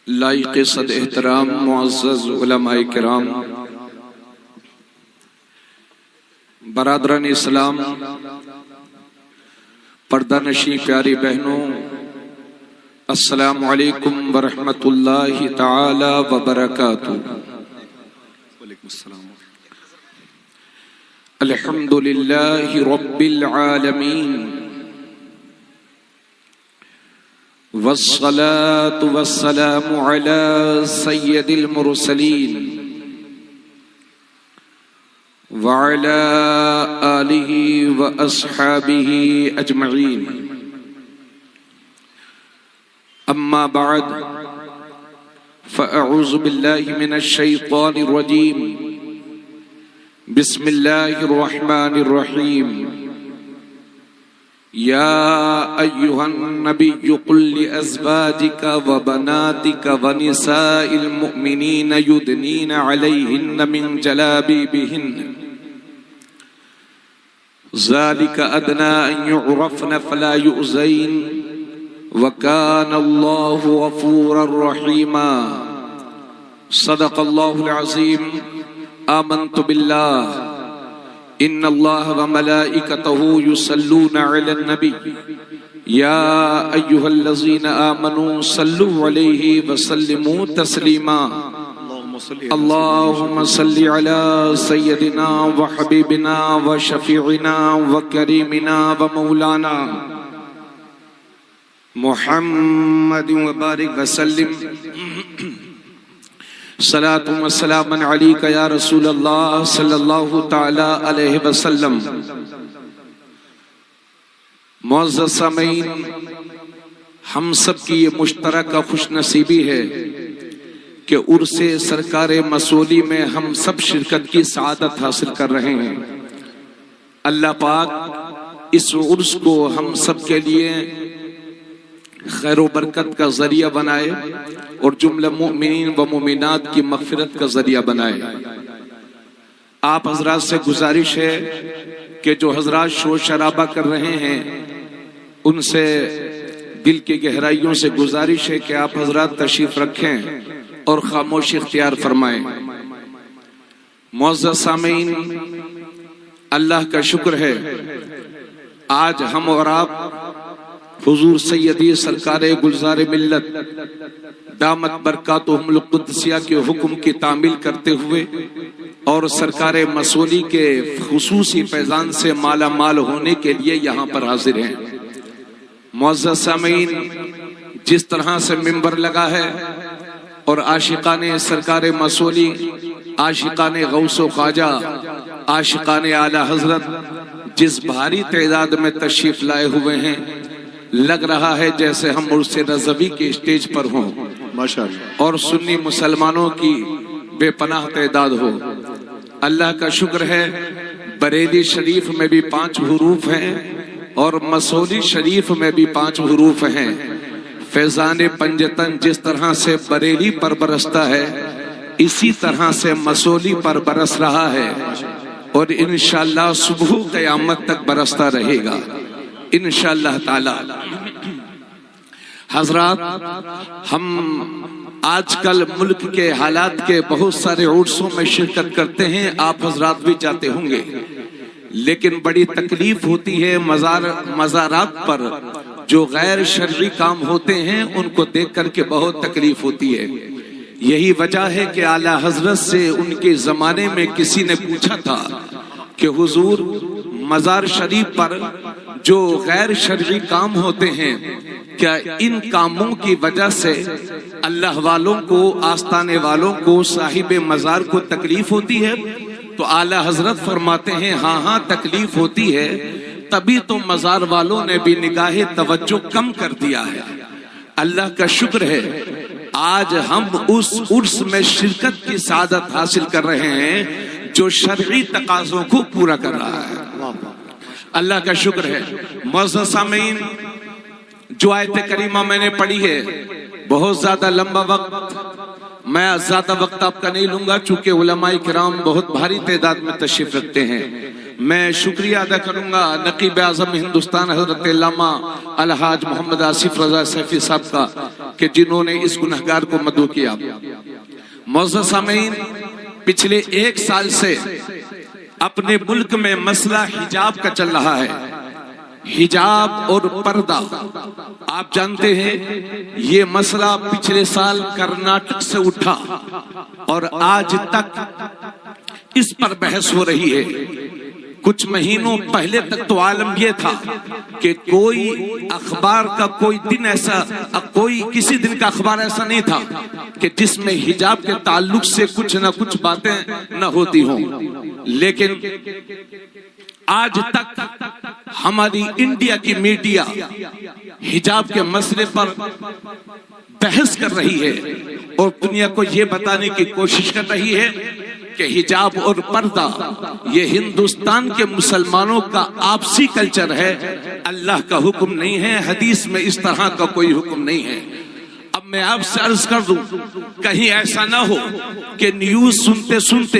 लाइक़ सद एहतराम मुअज़्ज़ज़ उलमाए किराम, बरादरान इस्लाम, पर्दानशी प्यारी बहनों, अस्सलामु अलैकुम व रहमतुल्लाहि तआला व बरकातुहू। अल्हम्दुलिल्लाहि रब्बिल आलमीन, वस्सलातु वस्सलामु अला सय्यदिल मुरसलीन व अला आलिहि व अस्हाबिहि अजमईन। अम्मा बाद फ़अऊज़ु बिल्लाहि मिनश शैतानिर रजीम। बिस्मिल्लाहिर रहमानिर रहीम। या अय्युहन नबिय्यु कुल लिअज़वाजिका व बनातिका व निसाइल मुअ्मिनीना युदनीना अलैहिन्ना मिन जलाबिबिहिन्ना ज़ालिका अदना अन युअरफ़ना फ़ला युज़ैन व काना अल्लाहु गफ़ूरर रहीमा। सदक़ल्लाहुल अज़ीम। आमन्तु बिल्लाह इन्नल्लाह व मलाइकतहु युसल्लूना अलन नबी या अय्युहल्लज़ीना आमनू सल्लु अलैहि व सल्लिमू तस्लीमा। अल्लाहुम्मा सल्लि अला सय्यदिना व हबीबिना व शफीइना व करीमिना व मौलाना मुहम्मदिन व बारिक व सल्लिम। सलातु व सलामन अलैका या रसूल अल्लाह सल्लल्लाहु तआला अलैहि वसल्लम। मुअज़्ज़ज़ सामीन, हम सब की ये मुश्तरका खुशनसीबी है कि उर्से सरकारे मसूली में हम सब शिरकत की सआदत हासिल कर रहे हैं। अल्लाह पाक इस उर्स को हम सब के लिए खैर व बरकत का जरिया बनाए और जुमला मुमिनीन व मुमिनात की मग़फ़िरत का जरिया बनाए। आप हजरात से गुजारिश है कि जो हजरात शोर शराबा कर रहे हैं उनसे दिल की गहराइयों से गुजारिश है कि आप हजरात तशरीफ रखें और खामोशी इख्तियार फरमाएं। मुअज़्ज़ज़ सामीन, अल्लाह का शुक्र है आज हम और आप हुजूर सैयदी सरकारे गुलज़ारे मिल्लत दामत बरकातुहुमुल कुद्सिया के हुक्म की तामील करते हुए और सरकारे मसूली के खुसूसी फैजान से माला माल होने के लिए यहाँ पर हाजिर हैं। मुअज़्ज़ज़ सामीन, जिस तरह से मिंबर लगा है और आशिकाने सरकारे मसूली, आशिकाने गौसो ख्वाजा, आशिकाने आला हजरत जिस भारी तादाद में तशरीफ लाए हुए हैं, लग रहा है जैसे हम उर्से रज़वी के स्टेज पर हों माशाअल्लाह, और सुन्नी मुसलमानों की बेपनाह तादाद हो। अल्लाह का शुक्र है बरेली शरीफ में भी 5 हुरूफ हैं और मसूली शरीफ में भी 5 हुरूफ हैं। फैजान पंजतन जिस तरह से बरेली पर बरसता है इसी तरह से मसूली पर बरस रहा है और इंशाअल्लाह सुबह क़यामत तक बरसता रहेगा इंशाअल्लाह ताला। हजरात, हम आजकल मुल्क के हालात के बहुत सारे उर्सों में शिरकत करते हैं, आप हजरात भी जाते होंगे, लेकिन बड़ी तकलीफ होती है मज़ारात पर जो गैर शरई काम होते हैं उनको देख करके बहुत तकलीफ होती है। यही वजह है कि आला हजरत से उनके जमाने में किसी ने पूछा था कि हुजूर, मज़ार शरीफ पर जो गैर शरई काम होते हैं क्या इन कामों की वजह से अल्लाह वालों को, आस्ताने वालों को, साहिब मज़ार को तकलीफ होती है? तो आला हजरत फरमाते हैं हाँ हाँ तकलीफ होती है, तभी तो मज़ार वालों ने भी निगाहे तवज्जो कम कर दिया है। अल्लाह का शुक्र है आज हम उस उर्स में शिरकत की सादत हासिल कर रहे हैं जो शरई तकाज़ों को पूरा कर रहा है। अल्लाह का शुक्र है। मुअज़्ज़ज़ सामीन, जो आयत करीमा मैंने पढ़ी है बहुत ज्यादा लंबा वक्त, मैं ज्यादा वक्त आपका नहीं लूंगा चूंकि उलमाए किराम बहुत भारी तादाद में तशरीफ रखते हैं। मैं शुक्रिया अदा करूंगा नकीब आज़म हिंदुस्तान हजरत अल्लामा अलहाज मोहम्मद आसिफ रजा सैफी साहब का कि जिन्होंने इस गुनहगार को मदऊ किया। मौजूद सामीन, पिछले 1 साल से अपने मुल्क में मसला हिजाब का चल रहा है। हिजाब और पर्दा, आप जानते हैं ये मसला पिछले साल कर्नाटक से उठा और आज तक इस पर बहस हो रही है। कुछ महीनों पहले तक तो आलम यह था कि कोई अखबार का कोई दिन ऐसा, कोई किसी दिन का अखबार ऐसा नहीं था कि जिसमें हिजाब के ताल्लुक से कुछ ना कुछ बातें न होती हों। लेकिन आज तक हमारी इंडिया की मीडिया हिजाब के मसले पर बहस कर रही है और दुनिया को ये बताने की कोशिश कर रही है कि हिजाब और पर्दा ये हिंदुस्तान के मुसलमानों का आपसी कल्चर है, अल्लाह का हुक्म नहीं है, हदीस में इस तरह का कोई हुक्म नहीं है। अब मैं आपसे अर्ज कर दूं, कहीं ऐसा ना हो कि न्यूज सुनते सुनते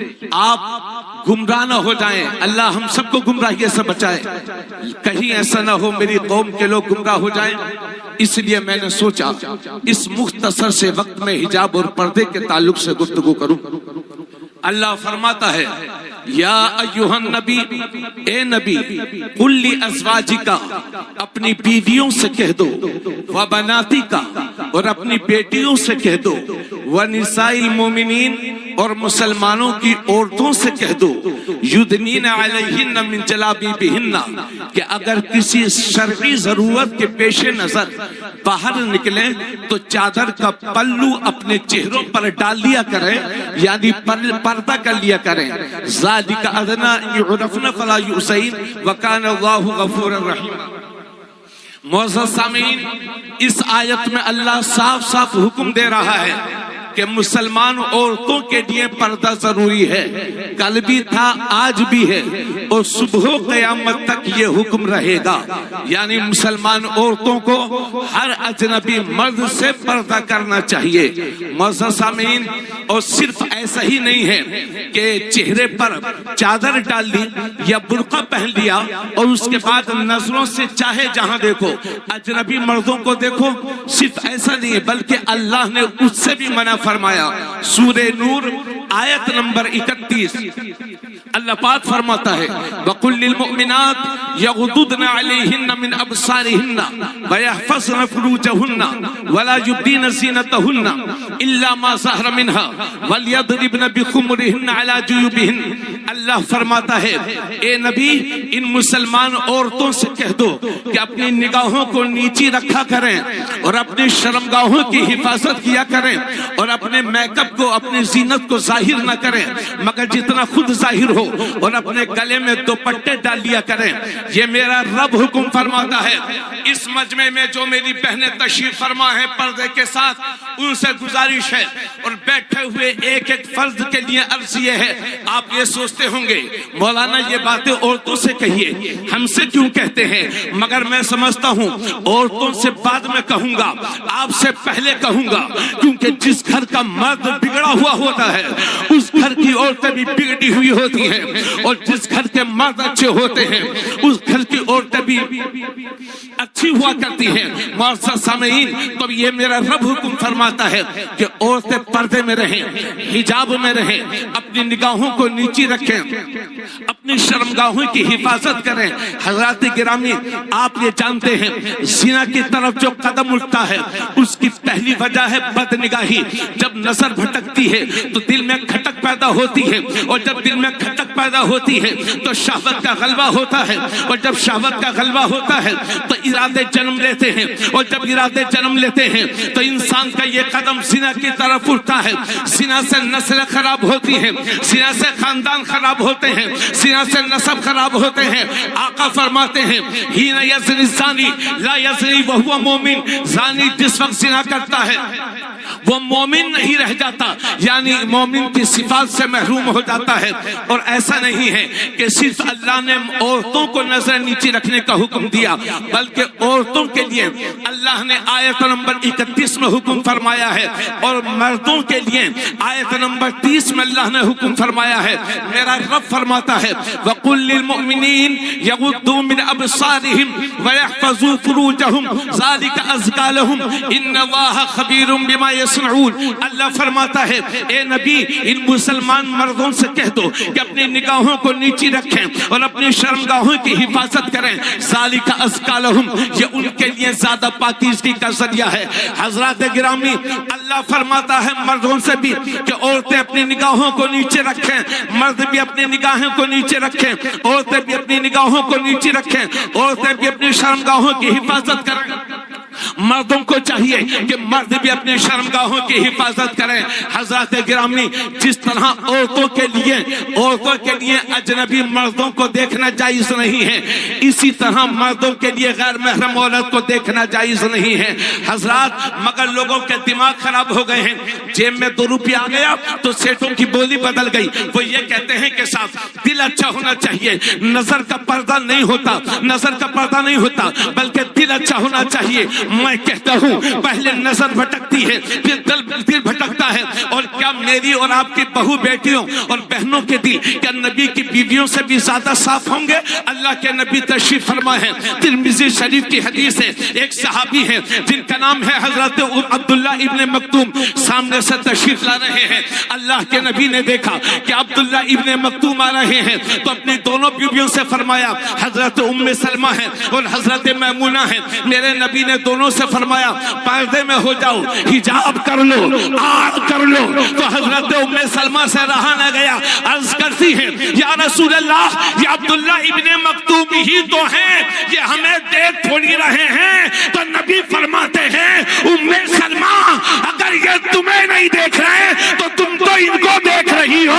आप गुमराह न हो जाएं, अल्लाह हम सबको गुमराही से बचाए। कहीं ऐसा ना हो मेरी कौम के लोग गुमराह हो जाएं। इसलिए मैंने सोचा इस मुख्तसर से वक्त में हिजाब और पर्दे के ताल्लुक से गुफ्तगू करूं। अल्लाह फरमाता है, या अय्युहन नबी, ए नबी, कुल्ली अज़वाजिका, अपनी बीवियों से कह दो, व बनाती का, और अपनी बेटियों से कह दो, व निसाइल मोमिनीन, और मुसलमानों की औरतों से कह दो, युदनीना अलैहिन्ना मिन जलाबीबिहिन्ना, कि अगर किसी शर्ई जरूरत के पेशे नजर बाहर निकले तो चादर का पल्लू अपने चेहरों पर डाल लिया करें, यानी पर्दा कर लिया करें। ज़ालिका अदना युरफ़ना फला युज़ैन व काना अल्लाहु गफूरर रहीम। मौजूद सामीन, इस आयत में अल्लाह साफ साफ हुक्म दे रहा है कि मुसलमान औरतों के लिए पर्दा जरूरी है। कल भी था, आज भी है और सुबह क़यामत तक ये हुक्म रहेगा। यानी मुसलमान औरतों को हर अजनबी मर्द से पर्दा करना चाहिए। मौजूद सामीन, और सिर्फ ऐसा ही नहीं है कि चेहरे पर चादर डाल ली या बुर्का पहन लिया और उसके बाद नजरों से चाहे जहां देखो अजनबी मर्दों को देखो, सिर्फ ऐसा नहीं है, बल्कि अल्लाह ने उससे भी मना फरमाया। सूरे नूर आयत नंबर 31 अल्लाह पाक फरमाता है, वकुल्लिल मुमिनात यगुद्दुना अलैहिन्ना मिन अबसारिहिन्ना व यहफज़ना फुरूजहुन्ना वला युब्दीना ज़ीनतहुन्ना इल्ला मा ज़हरा मिन्हा वलयदरिबना बिखुमुरिहिन्ना अला जुयूबिहिन्ना। अल्लाह फरमाता है, ए नबी, इन मुसलमान औरतों से कह दो कि अपनी निगाहों को नीची रखा करें और अपनी शर्मगाहों की हिफाजत किया करें और अपने मेकअप को, अपनी जीनत को जाहिर न करें मगर जितना खुद जाहिर हो, और अपने गले में दुपट्टे डाल लिया करें। ये मेरा रब हुक्म फरमाता है। इस मजमे में जो मेरी बहनें तशरीफ फरमा है पर्दे के साथ, उनसे गुजारिश है और बैठे हुए एक एक फर्ज के लिए अर्ज ये है, आप ये सोचते होंगे मौलाना ये बातें औरतों से कहिए, हमसे क्यों कहते हैं? मगर मैं समझता हूँ औरतों से बाद में कहूंगा, आपसे पहले कहूंगा, क्योंकि जिस घर का मर्द बिगड़ा हुआ होता है उस घर की औरतें भी बिगड़ी हुई होती हैं, और जिस घर के मर्द अच्छे होते हैं उस घर की औरतें भी अच्छी हुआ करती हैं। मौजूद सामीन, तो ये मेरा रब हुक्म फरमाता है कि औरतें पर्दे में रहें, हिजाब में रहें, अपनी निगाहों को नीची रखें, अपनी शर्मगाहों की हिफाजत करें। हज़रात गिरामी, आप ये जानते हैं ज़िना की तरफ जो कदम उठता है उसकी पहली वजह है बदनिगाही। जब नजर भटकती है तो दिल में खटक पैदा होती है, और जब दिल में खटक पैदा होती है तो शहवत का गलबा होता है, और जब शहवत का गलबा होता है तो इरादे जन्म लेते हैं, और जब इरादे जन्म लेते हैं तो इंसान का ये कदम ज़िना की तरफ उठता है। ज़िना से नस्ल खराब होती है, ज़िना से खानदान खराब होते हैं, ज़िना से नस्ब खराब होते हैं। आका फरमाते हैं, हीना यज़नी ज़ानी ला यज़नी वहुवा मोमिन, ज़ानी जिस वक्त ज़िना करता है वो मोमिन नहीं रह जाता, यानी मोमिन की सिफात से महरूम हो जाता है। और ऐसा नहीं है कि सिर्फ अल्लाह ने औरतों को नजर नीचे रखने का हुक्म दिया, बल्कि औरतों के लिए अल्लाह ने आयत नंबर 31 में हुक्म फरमाया है, और मर्दों के लिए आयत नंबर 30 में अल्लाह ने हुक्म फरमाया है। मेरा रब फरमाता है वकुल लिल मुमिनीन यगुद्दू मिन अबसारिहिम व यहफज़ू फुरूजहुम ज़ालिका अज़का लहुम इन्नल्लाहा खबीरुम बिमा यसनऊन। अल्लाह फरमाता है ए नबी, इन मुसलमान मर्दों से कह दो कि अपनी निगाहों को नीची रखें और अपनी शर्मगाहों की हिफाजत करें। ज़ालिका अज़का लहुम, ये उनके लिए ज्यादा पाकीज़गी का जरिया है। हज़रात गिरामी, अल्लाह फरमाता है मर्दों से भी कि औरतें अपनी निगाहों को नीचे रखें, मर्द भी अपनी निगाहों को नीचे रखें, औरतें भी अपनी निगाहों को नीचे रखें, औरतें भी अपनी शर्मगाहों की हिफाजत करें। मर्दों को चाहिए कि मर्द भी अपने शर्मगाहों की हिफाजत करें। हज़रात गिरामी, जिस तरह औरतों के लिए अजनबी मर्दों को देखना जायज नहीं है, इसी तरह मर्दों के लिए गैर महरम औरत को देखना जायज नहीं है। हजरात, मगर लोगों के दिमाग खराब हो गए हैं। जेब में 2 रुपया आ गया तो सेठों की बोली बदल गई। वो ये कहते हैं कि साहब दिल अच्छा होना चाहिए, नजर का पर्दा नहीं होता, बल्कि दिल अच्छा होना चाहिए। मैं कहता हूँ पहले नजर भटकती है, फिर दिल भटकता है। और क्या मेरी और आपकी बहू बेटियों और बहनों के दिल क्या नबी की बीवियों से भी ज्यादा साफ होंगे? अल्लाह के नबी तशरीफ फरमा है, तिरमिज़ी शरीफ की हदीस है। एक सहाबी है जिनका नाम है हजरत अब्दुल्ला इब्ने मक्तूम, सामने से तशरीफ ला रहे हैं। अल्लाह के नबी ने देखा कि अब्दुल्ला इब्ने मक्तूम आ रहे हैं, तो अपनी दोनों बीवियों से फरमाया, हजरत उम्मे सलमा है और हजरत मैमूना है, मेरे नबी ने दोनों से फरमाया पर्दे में हो जाओ, हिजाब कर लो, आड़ कर लो। तो हजरत उम्मे सलमा से रहा न गया, अर्ज करती है या रसूल अल्लाह, ये अब्दुल्ला इब्ने मक्तूम ही तो हैं, ये हमें देख थोड़ी रहे हैं। तो नबी फरमाते हैं उम्मे सलमा, अगर ये तुम्हें नहीं देख रहे तो तुम तो इनको देख रही हो।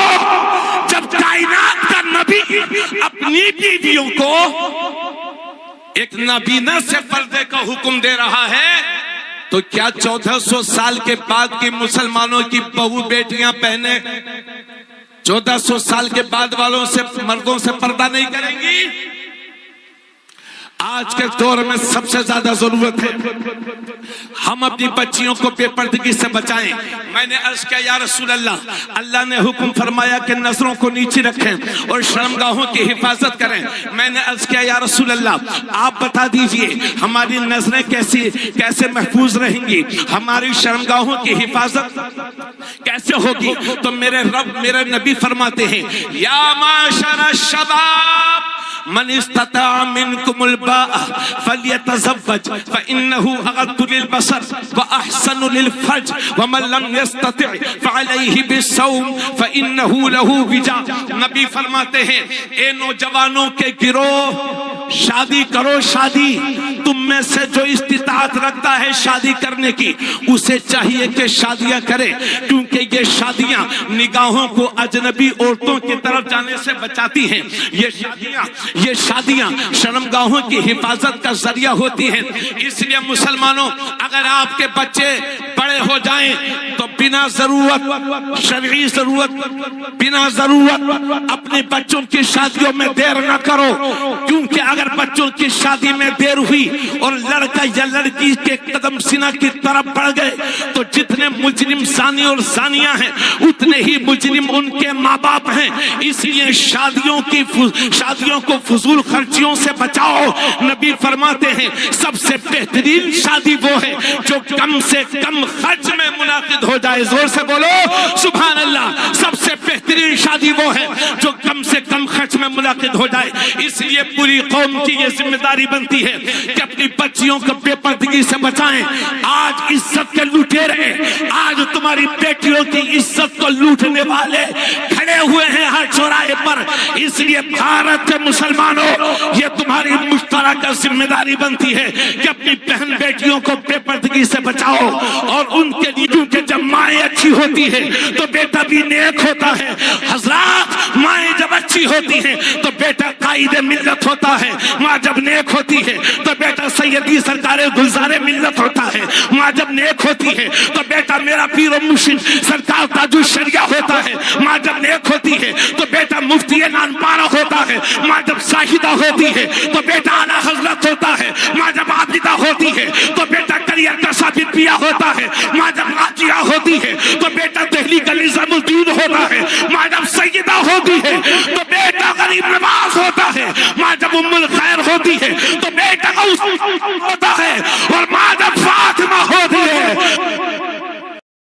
जब कायनात का नबी अपनी बीवियों को एक नबीना से पर्दे का हुक्म दे रहा है, तो क्या 1400 साल के बाद की मुसलमानों की बहू बेटियां बहने 1400 साल के बाद वालों से मर्दों से पर्दा नहीं करेंगी? आज के दौर में सबसे ज्यादा जरूरत है हम अपनी बच्चियों को बेपर्दगी से बचाएं। मैंने अर्ज किया या रसूल अल्लाह, अल्लाह ने हुक्म फरमाया कि नजरों को नीचे रखें और शर्मगाहों की हिफाजत करें। मैंने अर्ज किया या रसूल अल्लाह, आप बता दीजिए हमारी नजरें कैसे महफूज रहेंगी, हमारी शर्मगाहों की हिफाजत कैसे होगी? तो मेरे रब, मेरे नबी फरमाते हैं या माशर शबाब मन इस्तता मिनकुमुल बाअ फलियतज़व्वज फइन्नहु अग़द्दु लिलबसर व अहसनु लिलफर्ज व मन लम यस्तति फअलैहि बिस्सौम फइन्नहु लहु विजा। नबी फरमाते हैं ए नौजवानों के गिरोह, शादी करो। शादी तुम में से जो इस्तिताअत रखता है शादी करने की, उसे चाहिए कि शादियां करे, क्योंकि ये शादियां निगाहों को अजनबी औरतों की तरफ जाने से बचाती हैं। ये शादियां शर्मगाहों की हिफाजत का जरिया होती हैं। इसलिए मुसलमानों, अगर आपके बच्चे बड़े हो जाएं तो बिना जरूरत, शरई जरूरत, बिना जरूरत अपने बच्चों की शादियों में देर न करो, क्योंकि अगर बच्चों की शादी में देर हुई और लड़का या लड़की के कदम सीना की तरफ बढ़ गए तो जितने मुजरिम सानी और सानिया हैं उतने ही मुजरिम उनके माँ बाप हैं। इसलिए शादियों को फजूल खर्चियों से बचाओ। नबी फरमाते हैं सबसे बेहतरीन शादी वो है जो कम से कम खर्च में मुनाकिद हो जाए। जोर से बोलो सुभान अल्लाह। सबसे बेहतरीन शादी वो है जो कम से कम खर्च में मुनाकिद हो जाए। इसलिए पूरी कौम की ये जिम्मेदारी बनती है कि अपनी बच्चियों को बेपर्दगी से बचाएं। आज इज्जत के लुटेरे, आज तुम्हारी बेटियों की इज्जत को लूटने वाले खड़े हुए हैं हर चौराहे पर। इसलिए भारत के मुसलमानों, ये तुम्हारी मुश्तरक जिम्मेदारी बनती है कि अपनी बहन बेटियों को बेपर्दगी से बचाओ और उनके लिए, क्योंकि जब माएँ अच्छी होती है तो बेटा भी नेक होता है। हजरात, माएँ जब अच्छी होती है तो बेटा कायदे मिल्लत होता है। माँ जब नेक होती है तो बेटा सैयदी सरकारे गुलजारे मिल्लत होता है। माँ जब नेक होती है तो बेटा मेरा पीर और मुर्शिद सरकार ताजुल शरिया होता है। माँ जब नेक होती है तो बेटा मुफ्ती नानपारा होता है। माँ जब शाहिदा होती है तो बेटा आला हजरत होता है। माँ जब आबिदा होती है तो बेटा करियर का साबित पिया होता है। माँ जब राजिया होती है तो बेटा दिल्ली का निजामुद्दीन होता है। माँ जब सैयदा होती है तो बेटा गरीब नवाज होता है। माँ जब उम्मुल खैर होती है तो बेटा होता है। और माँ जब